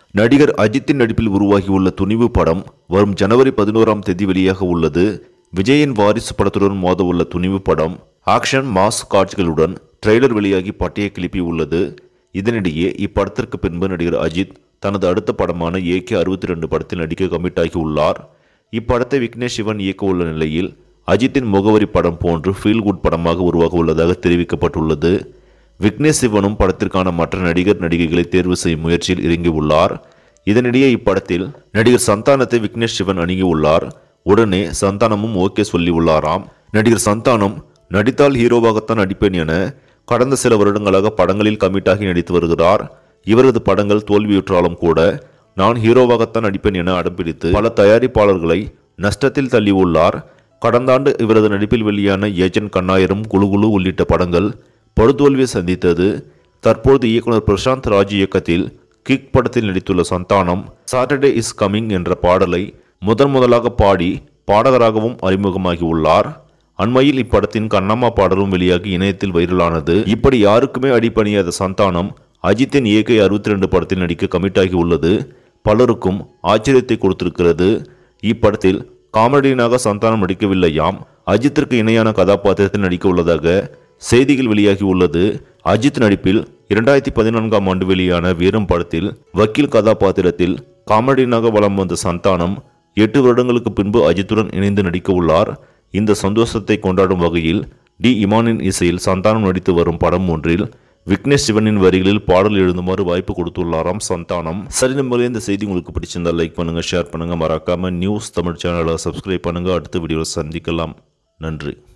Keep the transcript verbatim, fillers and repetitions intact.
நடிகர் அஜித்தின் நடிப்பில் உருவாகியுள்ள துணிவு படம் வரும் ஜனவரி பதினோராம் தேதி வெளியாக உள்ளது. விஜயின் வாரிசு படத்துடன் மோத உள்ள துணிவு படம் ஆக்ஷன் மாஸ் காட்சிகளுடன் ட்ரெய்லர் வெளியாகி பட்டையை கிளப்பி உள்ளது. இதனிடையே இப்படத்திற்கு பின்பு நடிகர் அஜித் தனது அடுத்த படமான ஏகே அறுபத்தி இரண்டு படத்தில் நடிக்க கமிட் ஆகி உள்ளார். இப்படத்தை விக்னேஷ் சிவன் இயக்க உள்ள நிலையில் அஜித்தின் முகவரி படம் போன்று ஃபீல் குட் படமாக உருவாக உள்ளதாக தெரிவிக்கப்பட்டுள்ளது. விக்னேஷ் சிவனும் படத்திற்கான மற்ற நடிகர் நடிகைகளை தேர்வு செய்யும் முயற்சியில் இறங்கியுள்ளார். இதனிடையே இப்படத்தில் நடிகர் சந்தானத்தை விக்னேஷ் சிவன் அணுகியுள்ளார். உடனே சந்தானமும் ஓகே சொல்லி உள்ளாராம். நடிகர் சந்தானம் நடித்தால் ஹீரோவாகத்தான் நடிப்பேன் என கடந்த சில வருடங்களாக படங்களில் கமிட்டாகி நடித்து வருகிறார். இவரது படங்கள் தோல்வியுற்றாலும் கூட நான் ஹீரோவாகத்தான் நடிப்பேன் என அடம்பிடித்து பல தயாரிப்பாளர்களை நஷ்டத்தில் தள்ளியுள்ளார். கடந்த ஆண்டு இவரது நடிப்பில் வெளியான ஏஜென்ட் கண்ணாயிரம், குழு குழு உள்ளிட்ட படங்கள் படுதோல்வியை சந்தித்தது. தற்போது இயக்குனர் பிரசாந்த் ராஜ் இயக்கத்தில் கிக் படத்தில் நடித்துள்ள சந்தானம் சாட்டர்டே இஸ் கமிங் என்ற பாடலை முதன் முதலாக பாடி பாடகராகவும் அறிமுகமாகி உள்ளார். அண்மையில் இப்படத்தின் கண்ணம்மா பாடலும் வெளியாகி இணையத்தில் வைரலானது. இப்படி யாருக்குமே அடிபணியாத சந்தானம் அஜித்தின் ஏகே அறுபத்தி இரண்டு படத்தில் நடிக்க கமிட் ஆகி உள்ளது பலருக்கும் ஆச்சரியத்தை கொடுத்திருக்கிறது. இப்படத்தில் காமெடியனாக சந்தானம் நடிக்கவில்லையாம். அஜித்திற்கு இணையான கதாபாத்திரத்தில் நடிக்க உள்ளதாக செய்திகள் வெளியாகி உள்ளது. அஜித் நடிப்பில் இரண்டாயிரத்தி பதினான்காம் ஆண்டு வெளியான வீரம் படத்தில் வக்கீல் கதாபாத்திரத்தில் காமெடியனாக வலம் வந்த சந்தானம் எட்டு வருடங்களுக்கு பின்பு அஜித்துடன் இணைந்து நடிக்க உள்ளார். இந்த சந்தோஷத்தை கொண்டாடும் வகையில் டி இமானின் இசையில் சந்தானம் நடித்து வரும் படம் ஒன்றில் விக்னேஷ் சிவனின் வரிகளில் பாடல் எழுதுமாறு வாய்ப்பு கொடுத்துள்ளாராம் சந்தானம். சரி நம்பளே, இந்த செய்தி உங்களுக்கு பிடிச்சிருந்தா லைக் பண்ணுங்க, ஷேர் பண்ணுங்க, மறக்காம நியூஸ் தமிழ் சேனலை சப்ஸ்கிரைப் பண்ணுங்க. அடுத்த வீடியோவில் சந்திக்கலாம். நன்றி.